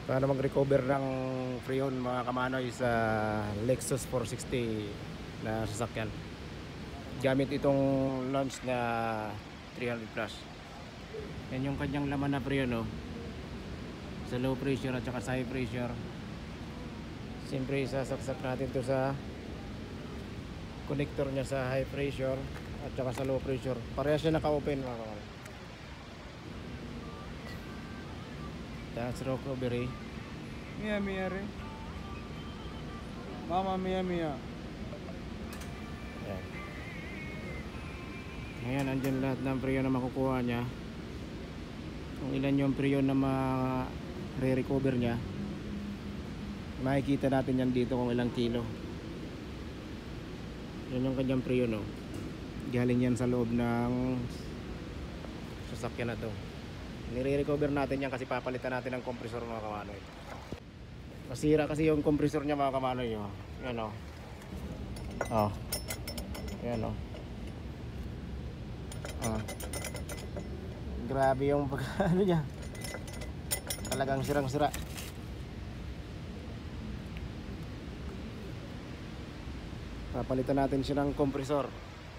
Paano mag-recover ng freon mga kamanoy sa Lexus 460 na sasakyan gamit itong launch na 300 plus. Yan yung kanyang laman na freon, no? Sa low pressure at saka sa high pressure. Siyempre isasaksak natin to sa connector niya sa high pressure at saka sa low pressure. Parehas siya naka-open mga kamanoy. That's recovery. Mia Mia rin. Mama Mia Mia. Ayan. Ngayon, andyan lahat ng freon na makukuha niya. Kung ilan yung freon na ma-recover niya, makikita natin yan dito kung ilang kilo. Yan yung kanyang freon, no? Galing yan sa loob ng sasakyan na to. Nire-recover natin yan kasi papalitan natin ng kompresor mga kamanoy. Masira kasi yung kompresor niya mga kamanoy, oh. Yan, oh. Oh. Yan, oh. Ah. Grabe yung ano niya. Talagang sirang-sira. Papalitan natin siya ng kompresor.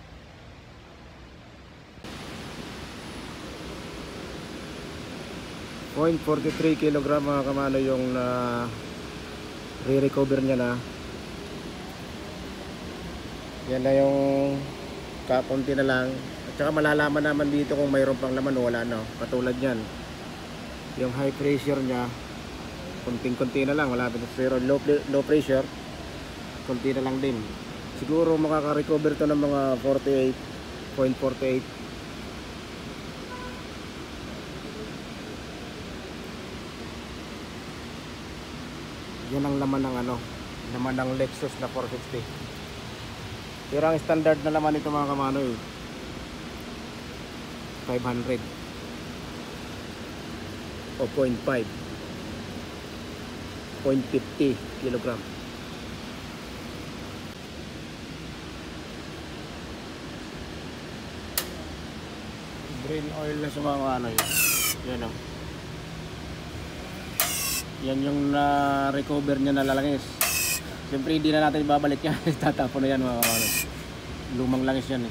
0.43 kg mga kamano yung re-recover niya na. Yan na yung kapunti na lang. At saka malalaman naman dito kung mayroon pang laman o wala, no? Katulad yan, yung high pressure niya kunting-kunti na lang, malapit na zero. Low pressure kunti na lang din. Siguro makaka-recover to ng mga 48.48. Yan ang laman ng laman ng Lexus na 460. Pero ang standard na laman nito mga kamanoy 500 o 0.50 kilogram. Green oil na sa mga kamanoy. Yan, o. Yan yung na-recover niya na lalangis. Siyempre hindi na natin ibabalik yan. Tatapon na yan mga kamanoy. Lumang langis yan, eh.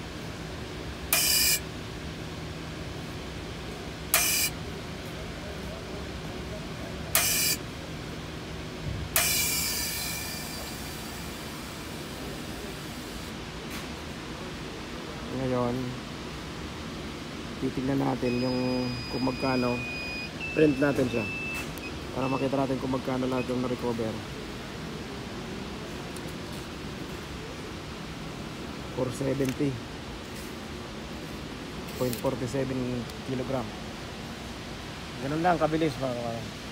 Ngayon titignan natin yung kung magkano. Print natin siya para makita natin kung magkano lahat yung na-recover. 470.47 kilogram. Ganun lang kabilis mga